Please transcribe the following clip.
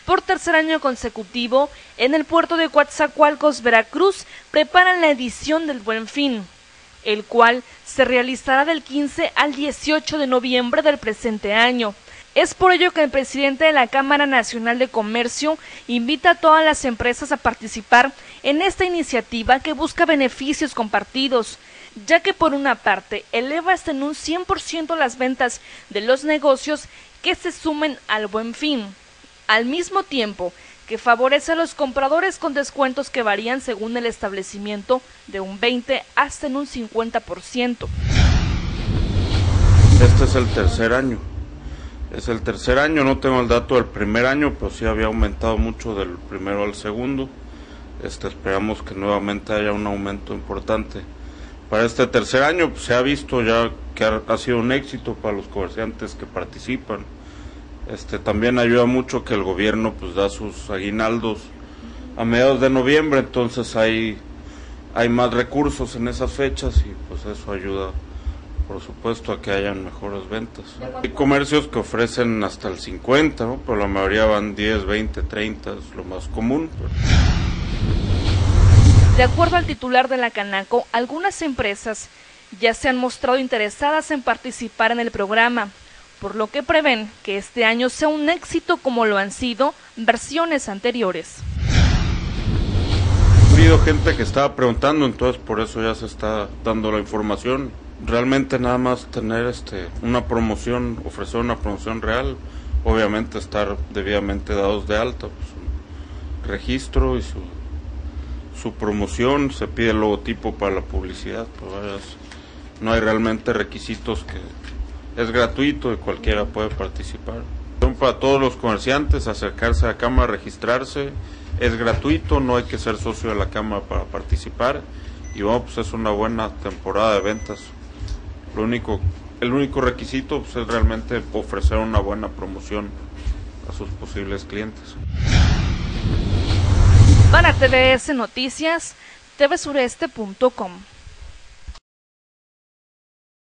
Por tercer año consecutivo, en el puerto de Coatzacoalcos, Veracruz, preparan la edición del Buen Fin, el cual se realizará del 15 al 18 de noviembre del presente año. Es por ello que el presidente de la Cámara Nacional de Comercio invita a todas las empresas a participar en esta iniciativa que busca beneficios compartidos, ya que por una parte eleva hasta en un 100% las ventas de los negocios que se sumen al Buen Fin, al mismo tiempo que favorece a los compradores con descuentos que varían según el establecimiento de un 20 hasta en un 50%. Este es el tercer año. Es el tercer año, no tengo el dato del primer año, pero sí había aumentado mucho del primero al segundo. Esperamos que nuevamente haya un aumento importante. Para este tercer año pues, se ha visto ya que ha sido un éxito para los comerciantes que participan. También ayuda mucho que el gobierno pues da sus aguinaldos a mediados de noviembre, entonces hay más recursos en esas fechas y pues eso ayuda, por supuesto, a que hayan mejores ventas. Hay comercios que ofrecen hasta el 50, ¿no? Pero la mayoría van 10, 20, 30, es lo más común. De acuerdo al titular de la Canaco, algunas empresas ya se han mostrado interesadas en participar en el programa, por lo que prevén que este año sea un éxito como lo han sido versiones anteriores. Ha habido gente que estaba preguntando, entonces por eso ya se está dando la información. Realmente nada más tener una promoción, ofrecer una promoción real, obviamente estar debidamente dados de alta, pues, un registro y su promoción, se pide el logotipo para la publicidad, pues no hay realmente requisitos, que es gratuito y cualquiera puede participar. Para todos los comerciantes, acercarse a la Cámara, registrarse, es gratuito, no hay que ser socio de la Cámara para participar y bueno, pues es una buena temporada de ventas. El único requisito pues, es realmente ofrecer una buena promoción a sus posibles clientes. Para TVS Noticias, tvsureste.com.